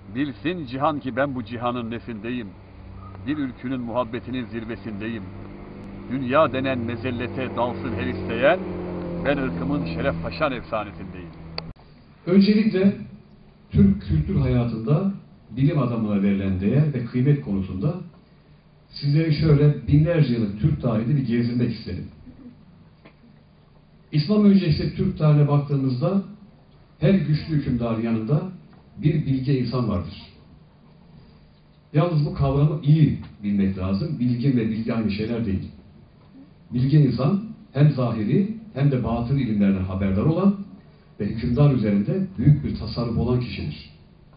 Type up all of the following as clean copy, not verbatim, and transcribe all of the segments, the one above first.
Bilsin cihan ki ben bu cihanın nefindeyim. Bir ülkünün muhabbetinin zirvesindeyim. Dünya denen mezellete dalsın her isteyen, ben ırkımın şeref taşan efsanesindeyim. Öncelikle Türk kültür hayatında bilim adamına verilen değer ve kıymet konusunda sizleri şöyle binlerce yıllık Türk tarihinde bir gezdirmek isterim. İslam öncesi Türk tarihine baktığımızda her güçlü hükümdarın yanında bir bilge insan vardır. Yalnız bu kavramı iyi bilmek lazım. Bilgin ve bilgi aynı şeyler değil. Bilge insan hem zahiri hem de batın ilimlerden haberdar olan ve hükümdar üzerinde büyük bir tasarruf olan kişidir.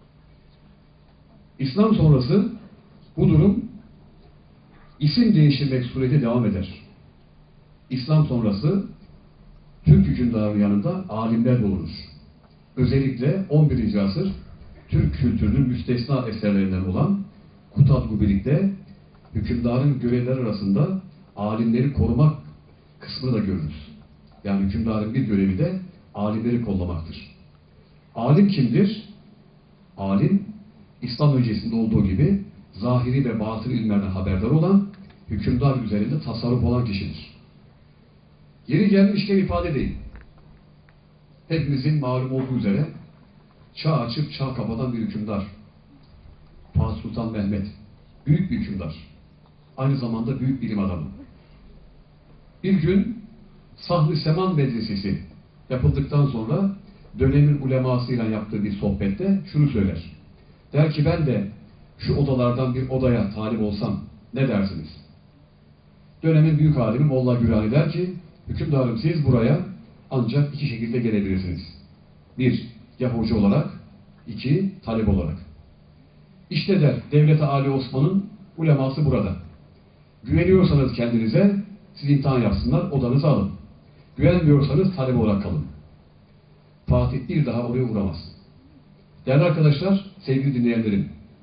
İslam sonrası bu durum isim değiştirmek suretiyle devam eder. İslam sonrası Türk hükümdarının yanında alimler bulunur. Özellikle 11. asır Türk kültürünün müstesna eserlerinden olan Kutat-ı hükümdarın görevleri arasında alimleri korumak kısmını da görürüz. Yani hükümdarın bir görevi de alimleri kollamaktır. Alim kimdir? Alim, İslam öncesinde olduğu gibi zahiri ve batın ilmlerden haberdar olan, hükümdar üzerinde tasarruf olan kişidir. Yeri gelmişken ifade edeyim. Hepimizin malum olduğu üzere çağ açıp çağ kapatan bir hükümdar. Fatih Sultan Mehmet. Büyük bir hükümdar. Aynı zamanda büyük bilim adamı. Bir gün Sahn-ı Seman Medresesi yapıldıktan sonra dönemin ulemasıyla yaptığı bir sohbette şunu söyler. Der ki ben de şu odalardan bir odaya talip olsam ne dersiniz? Dönemin büyük alimi Molla Gürani der ki hükümdarım siz buraya ancak iki şekilde gelebilirsiniz. Bir, ya hoca olarak, iki, talep olarak. İşte der, Devlet-i Ali Osman'ın uleması burada. Güveniyorsanız kendinize, siz imtihan yapsınlar, odanızı alın. Güvenmiyorsanız talep olarak kalın. Fatih bir daha oraya uğramaz. Değerli arkadaşlar, sevgili dinleyenlerim,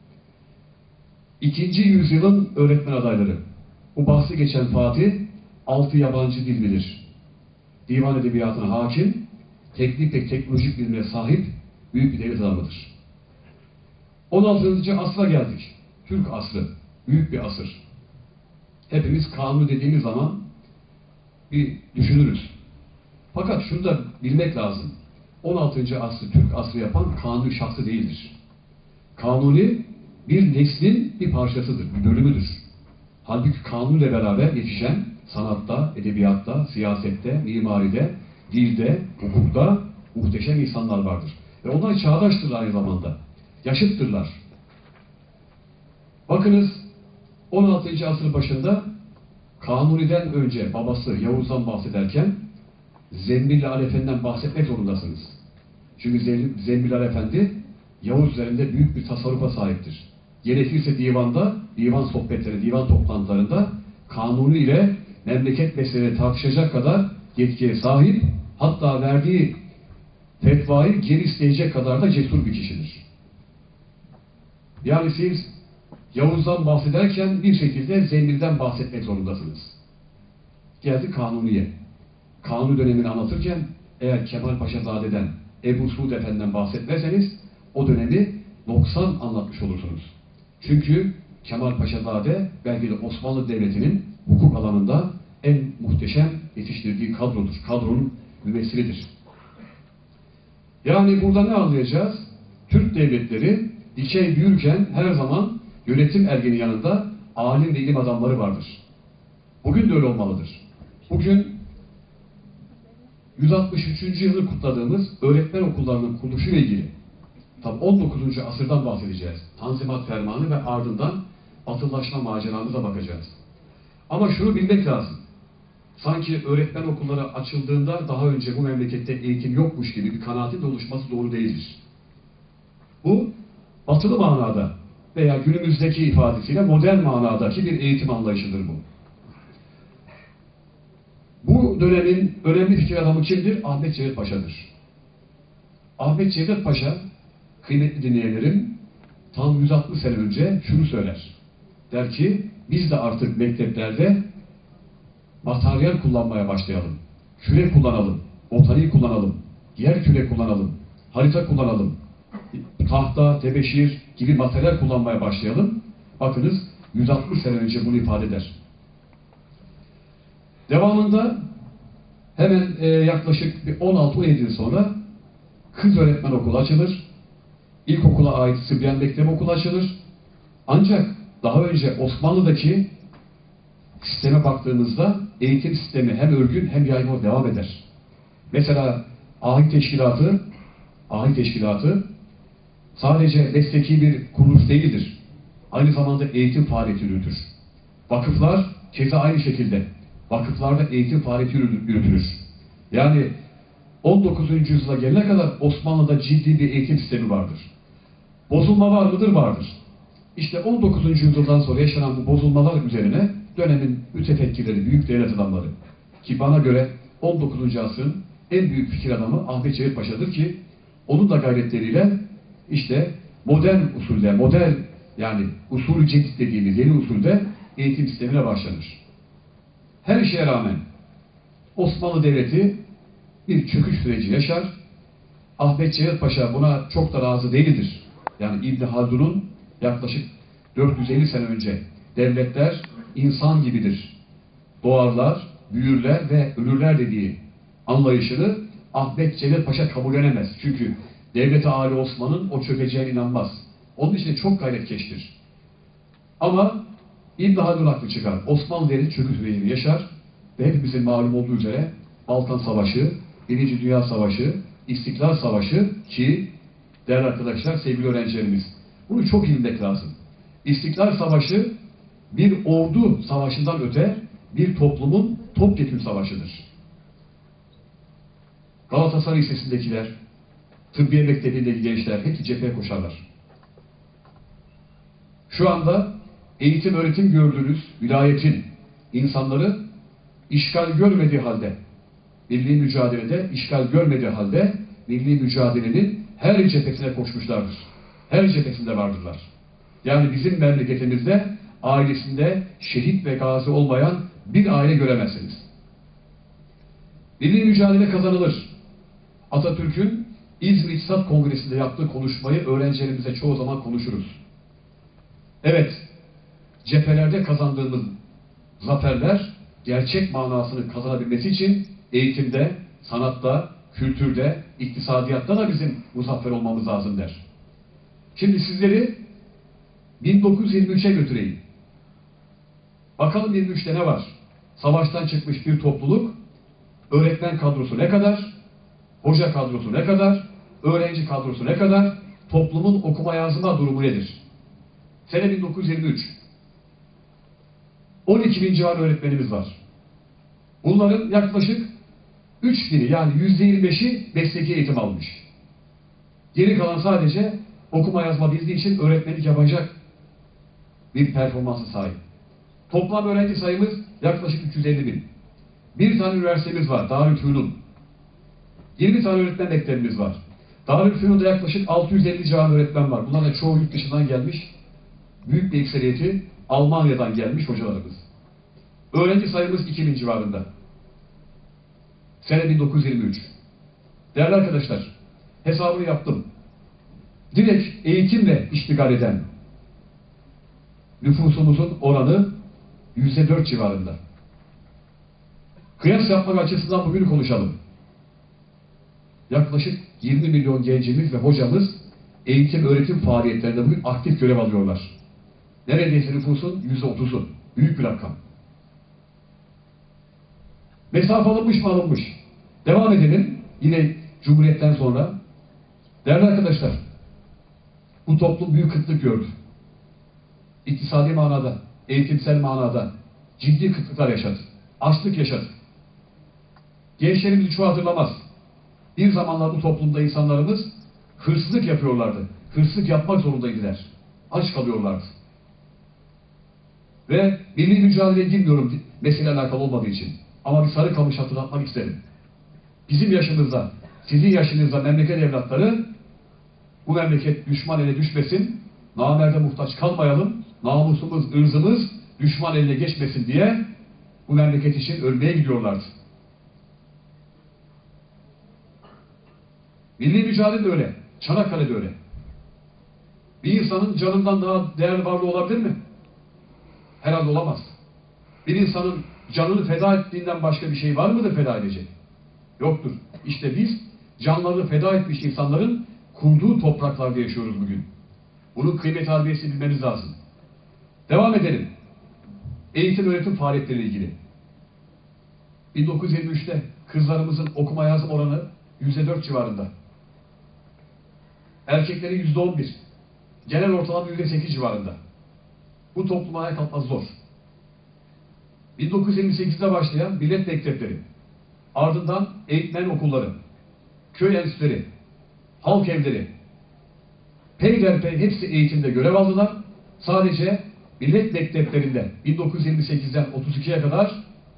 2. yüzyılın öğretmen adayları, bu bahsi geçen Fatih, 6 yabancı dil bilir. Divan edebiyatına hakim, teknik ve teknolojik bilimine sahip büyük bir devlet adamıdır. 16. asra geldik. Türk asrı. Büyük bir asır. Hepimiz kanun dediğimiz zaman bir düşünürüz. Fakat şunu da bilmek lazım. 16. asrı Türk asrı yapan kanuni şahsı değildir. Kanuni bir neslin bir parçasıdır, bir bölümüdür. Halbuki kanunla beraber yetişen sanatta, edebiyatta, siyasette, mimaride, dilde, hukukta muhteşem insanlar vardır. Ve onlar çağdaştırlar aynı zamanda. Yaşıttırlar. Bakınız 16. asır başında Kanuni'den önce babası Yavuz'dan bahsederken Zembil Ali Efendi'den bahsetmek zorundasınız. Çünkü Zembil Ali Efendi Yavuz üzerinde büyük bir tasarrufa sahiptir. Gerekirse divanda, divan sohbetleri, divan toplantılarında Kanuni ile memleket meseleleri tartışacak kadar yetkiye sahip, hatta verdiği fetvayı geri isteyecek kadar da cesur bir kişidir. Yani siz Yavuz'dan bahsederken bir şekilde Zembil'den bahsetmek zorundasınız. Geldi Kanuni'ye. Kanuni dönemini anlatırken eğer Kemal Paşazade'den, Ebu Suud Efendi'den bahsetmezseniz o dönemi noksan anlatmış olursunuz. Çünkü Kemal Paşazade belki de Osmanlı Devleti'nin hukuk alanında en muhteşem yetiştirdiği kadrodur. Kadronun mümessilidir. Yani burada ne anlayacağız? Türk devletleri dikey büyürken her zaman yönetim ergeni yanında alim ve ilim adamları vardır. Bugün de öyle olmalıdır. Bugün 163. yılı kutladığımız öğretmen okullarının kuruluşu ile ilgili tam 19. asırdan bahsedeceğiz. Tanzimat Fermanı ve ardından batılılaşma maceramıza bakacağız. Ama şunu bilmek lazım. Sanki öğretmen okulları açıldığında daha önce bu memlekette eğitim yokmuş gibi bir kanaatin de oluşması doğru değildir. Bu batılı manada veya günümüzdeki ifadesiyle modern manadaki bir eğitim anlayışıdır bu. Bu dönemin önemli fikir adamı kimdir? Ahmet Cevdet Paşa'dır. Ahmet Cevdet Paşa, kıymetli dinleyenlerim, tam 160 sene önce şunu söyler. Der ki, biz de artık mekteplerde materyal kullanmaya başlayalım. Küre kullanalım, botaniği kullanalım, yer küre kullanalım, harita kullanalım. tahta, tebeşir gibi materyal kullanmaya başlayalım. Bakınız 160 sene önce bunu ifade eder. Devamında hemen yaklaşık 16-17 yıl sonra kız öğretmen okulu açılır. İlkokula ait Sıbyan Mektebi okulu açılır. Ancak daha önce Osmanlı'daki sisteme baktığımızda eğitim sistemi hem örgün hem yaygın devam eder. Mesela Ahit Teşkilatı sadece mesleki bir kuruluş değildir. Aynı zamanda eğitim faaliyeti yürütür. Vakıflar keza aynı şekilde. Vakıflarda eğitim faaliyeti yürütülür. Yani 19. yüzyıla gelene kadar Osmanlı'da ciddi bir eğitim sistemi vardır. Bozulma var mıdır? Vardır. İşte 19. yüzyıldan sonra yaşanan bu bozulmalar üzerine dönemin mütefekkirleri, büyük devlet adamları ki bana göre 19. asrın en büyük fikir adamı Ahmet Cevdet Paşa'dır ki onun da gayretleriyle işte modern usulde, yani usulü cedid dediğimiz yeni usulde eğitim sistemine başlanır. Her şeye rağmen Osmanlı Devleti bir çöküş süreci yaşar. Ahmet Cevdet Paşa buna çok da razı değildir. Yani İbn Haldun'un yaklaşık 450 sene önce devletler insan gibidir. Doğarlar, büyürler ve ölürler dediği anlayışını Ahmet Cevdet Paşa kabullenemez. Çünkü Devlet-i Ali Osman'ın o çökeceğine inanmaz. Onun için de çok gayretkeştir. Ama İbn Haldun haklı çıkar. Osmanlı Devleti çöküş sürecini yaşar ve hepimizin malum olduğu üzere Balkan Savaşı, Birinci Dünya Savaşı, İstiklal Savaşı ki değerli arkadaşlar, sevgili öğrencilerimiz, bunu çok iyi bilmek lazım. İstiklal Savaşı bir ordu savaşından öte bir toplumun topyekün savaşıdır. Galatasaray Lisesi'ndekiler, Tıbbiye Mektebi'ndeki gençler hepsi cepheye koşarlar. Şu anda eğitim öğretim gördüğünüz vilayetin insanları işgal görmediği halde, milli mücadelede işgal görmediği halde milli mücadelenin her cephesine koşmuşlardır. Her cephesinde vardırlar. Yani bizim memleketimizde ailesinde şehit ve gazi olmayan bir aile göremezsiniz. Milli mücadele kazanılır. Atatürk'ün İzmir İktisat Kongresi'nde yaptığı konuşmayı öğrencilerimize çoğu zaman konuşuruz. Evet, cephelerde kazandığımız zaferler gerçek manasını kazanabilmesi için eğitimde, sanatta, kültürde, iktisadiyatta da bizim muzaffer olmamız lazım der. Şimdi sizleri 1923'e götüreyim. Bakalım 23'te ne var? Savaştan çıkmış bir topluluk, öğretmen kadrosu ne kadar, hoca kadrosu ne kadar, öğrenci kadrosu ne kadar, toplumun okuma yazma durumu nedir? Sene 1923. 12 bin civarı öğretmenimiz var. Bunların yaklaşık 3 bini yani %25'i mesleki eğitim almış. Geri kalan sadece okuma yazma bildiği için öğretmenlik yapacak bir performansı sahip. Toplam öğrenci sayımız yaklaşık 350 bin. Bir tane üniversitemiz var, Darülfünun. 20 tane öğretmen mektebimiz var. Darülfünun'da yaklaşık 650 civarı öğretmen var. Bunların çoğu yurt dışından gelmiş. Büyük bir ekseriyeti Almanya'dan gelmiş hocalarımız. Öğrenci sayımız 2000 civarında. Sene 1923. Değerli arkadaşlar, hesabını yaptım. Direkt eğitimle iştigal eden nüfusumuzun oranı %4 civarında. Kıyas yapmak açısından bugün konuşalım. Yaklaşık 20 milyon gencimiz ve hocamız eğitim öğretim faaliyetlerinde bugün aktif görev alıyorlar. Neredeyse nüfusun %30'u. Büyük bir rakam. Mesafe alınmış mı? Alınmış. Devam edelim. Yine Cumhuriyet'ten sonra. Değerli arkadaşlar, bu toplum büyük kıtlık gördü. İktisadi manada, eğitimsel manada ciddi kıtlıklar yaşadı. Açlık yaşadı. Gençlerimiz çoğu hatırlamaz. Bir zamanlar bu toplumda insanlarımız hırsızlık yapıyorlardı. Hırsızlık yapmak zorundaydılar. Aç kalıyorlardı. Ve milli mücadeleye girmiyorum mesele alakalı olmadığı için. Ama bir Sarıkamış hatırlatmak isterim. Bizim yaşımızda, sizin yaşınızda memleket evlatları bu memleket düşman eline düşmesin, namerde muhtaç kalmayalım, namusumuz, ırzımız düşman eline geçmesin diye bu memleket için ölmeye gidiyorlardı. Milli mücadele de öyle, Çanakkale'de öyle. insanın canından daha değerli varlığı olabilir mi? Herhalde olamaz. Bir insanın canını feda ettiğinden başka bir şey var mıdır feda edecek? Yoktur. İşte biz canlarını feda etmiş insanların kurduğu topraklarda yaşıyoruz bugün. Bunun kıymet harbiyesini bilmeniz lazım. Devam edelim. Eğitim öğretim faaliyetleriyle ilgili. 1923'te kızlarımızın okuma yazma oranı %4 civarında. Erkeklerin %11. Genel ortalama %8 civarında. Bu topluma ayak atmaz zor. 1928'de başlayan millet mektepleri, ardından eğitmen okulları, köy enstitüleri, halk evleri, peyderpey hepsi eğitimde görev aldılar. Sadece millet mekteplerinde 1928'den 32'ye kadar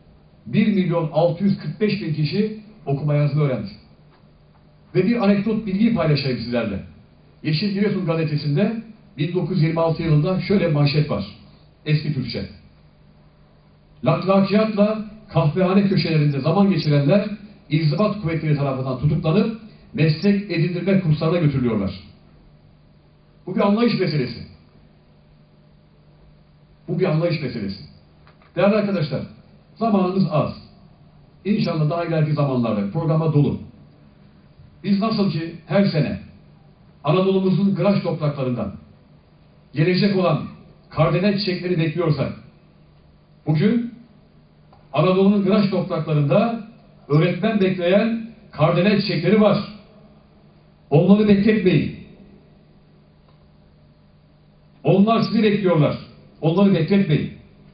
1.645.000 kişi okuma yazma öğrendi. Ve bir anekdot bilgiyi paylaşayım sizlerle. Yeşil Giresun gazetesinde 1926 yılında şöyle bir manşet var. Eski Türkçe. Laklakiyatla kahvehane köşelerinde zaman geçirenler İnzibat kuvvetleri tarafından tutuklanıp meslek edindirme kurslarına götürülüyorlar. Bu bir anlayış meselesi. Bu bir anlayış meselesi. Değerli arkadaşlar, zamanımız az. İnşallah daha ileriki zamanlarda programa dolu. Biz nasıl ki her sene Anadolu'muzun kıraç topraklarından gelecek olan kardinal çiçekleri bekliyorsak, bugün Anadolu'nun kıraç topraklarında öğretmen bekleyen kardinal çiçekleri var. Onları bekletmeyin. Onlar sizi bekliyorlar. Onları bekletmeyin.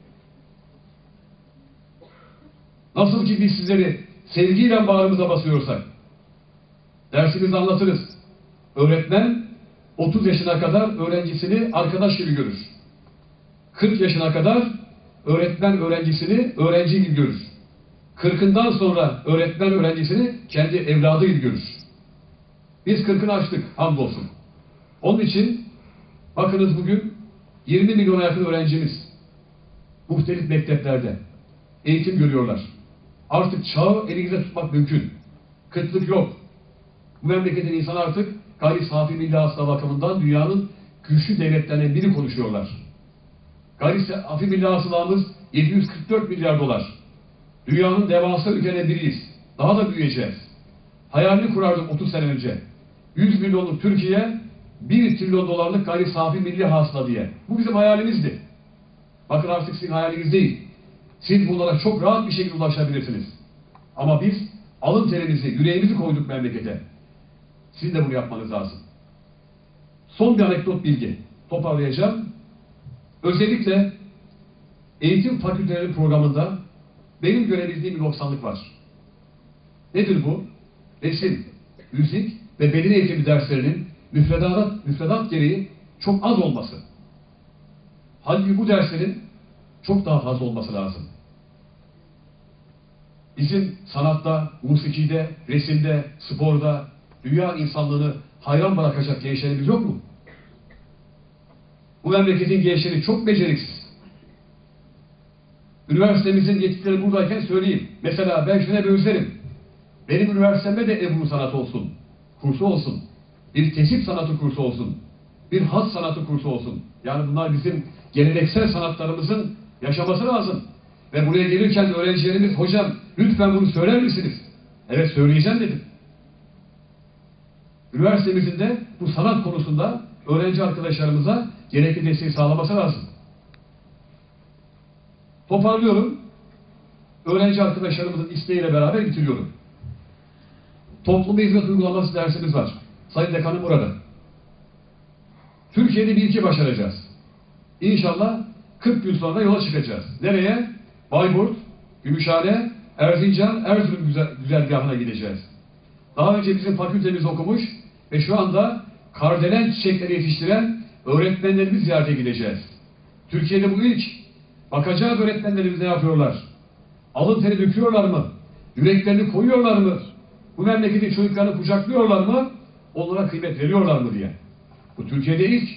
Nasıl ki biz sizleri sevgiyle bağrımıza basıyorsak, dersimizi anlatırız. Öğretmen 30 yaşına kadar öğrencisini arkadaş gibi görür. 40 yaşına kadar öğretmen öğrencisini öğrenci gibi görür. 40'ından sonra öğretmen öğrencisini kendi evladı gibi görür. Biz 40'ını açtık hamdolsun. Onun için bakınız bugün 20 milyona yakın öğrencimiz muhtelif mekteplerde eğitim görüyorlar. Artık çağı elinizde tutmak mümkün. Kıtlık yok. Bu memleketin insanı artık gayri safi milli hasıla bakımından dünyanın güçlü devletlerinden biri konuşuyorlar. Gayri safi milli hasılamız 744 milyar dolar. Dünyanın devasa ülkelerinden biriyiz. Daha da büyüyeceğiz. Hayalini kurardım 30 sene önce. 100 milyonluk Türkiye 1 trilyon dolarlık gayri safi milli hasıla diye. Bu bizim hayalimizdi. Bakın artık sizin hayaliniz değil. Siz bunlara çok rahat bir şekilde ulaşabilirsiniz. Ama biz alın terimizi, yüreğimizi koyduk memlekete. Sizin de bunu yapmanız lazım. Son bir anekdot bilgi. Toparlayacağım. Özellikle eğitim fakülteleri programında benim görebildiğim bir noksanlık var. Nedir bu? Resim, müzik ve beden eğitimi derslerinin müfredat gereği çok az olması. Halbuki bu derslerin çok daha fazla olması lazım. Bizim sanatta, musikide, resimde, sporda, dünya insanlığını hayran bırakacak gençlerimiz yok mu? Bu memleketin gençleri çok beceriksiz. Üniversitemizin yetkilileri buradayken söyleyeyim. Mesela ben şuna bir özlerim. Benim üniversitemde de Ebru sanatı olsun, kursu olsun. Bir tesip sanatı kursu olsun. Bir has sanatı kursu olsun. Yani bunlar bizim geleneksel sanatlarımızın yaşaması lazım. Ve buraya gelirken öğrencilerimiz, hocam lütfen bunu söyler misiniz? Evet söyleyeceğim dedim. Üniversitemizin de bu sanat konusunda öğrenci arkadaşlarımıza gerekli desteği sağlaması lazım. Toparlıyorum. Öğrenci arkadaşlarımızın isteğiyle beraber bitiriyorum. Topluma hizmet uygulaması dersimiz var. Sayın Dekanım burada. Türkiye'de bir iki başaracağız. İnşallah 40 gün sonra yola çıkacağız. Nereye? Bayburt, Gümüşhane, Erzincan, Erzurum güzergahına gideceğiz. Daha önce bizim fakültemiz okumuş ve şu anda kardelen çiçekleri yetiştiren öğretmenlerimiz ziyarete gideceğiz. Türkiye'de bu ilk. Bakacağız öğretmenlerimiz ne yapıyorlar? Alın teri döküyorlar mı? Yüreklerini koyuyorlar mı? Bu memleketin çocuklarını kucaklıyorlar mı? Onlara kıymet veriyorlar mı diye. Bu Türkiye'de ilk.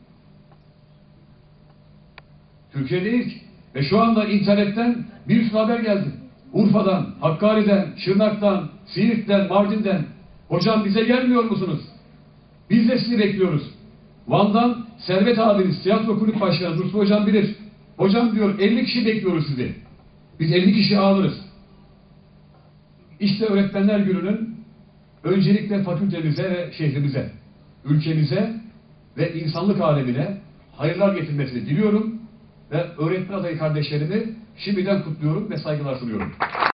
Türkiye'de ilk. Ve şu anda internetten bir sürü haber geldi. Urfa'dan, Hakkari'den, Şırnak'tan, Siirt'ten, Mardin'den. Hocam bize gelmiyor musunuz? Biz de sizi bekliyoruz. Van'dan Servet abiniz, tiyatro kulüp başkanı Dursun hocam bilir. Hocam diyor 50 kişi bekliyoruz sizi. Biz 50 kişi alırız. İşte Öğretmenler Günü'nün öncelikle fakültemize ve şehrimize, ülkemize ve insanlık alemine hayırlar getirmesini diliyorum ve öğretmen adayı kardeşlerimi şimdiden kutluyorum ve saygılar sunuyorum.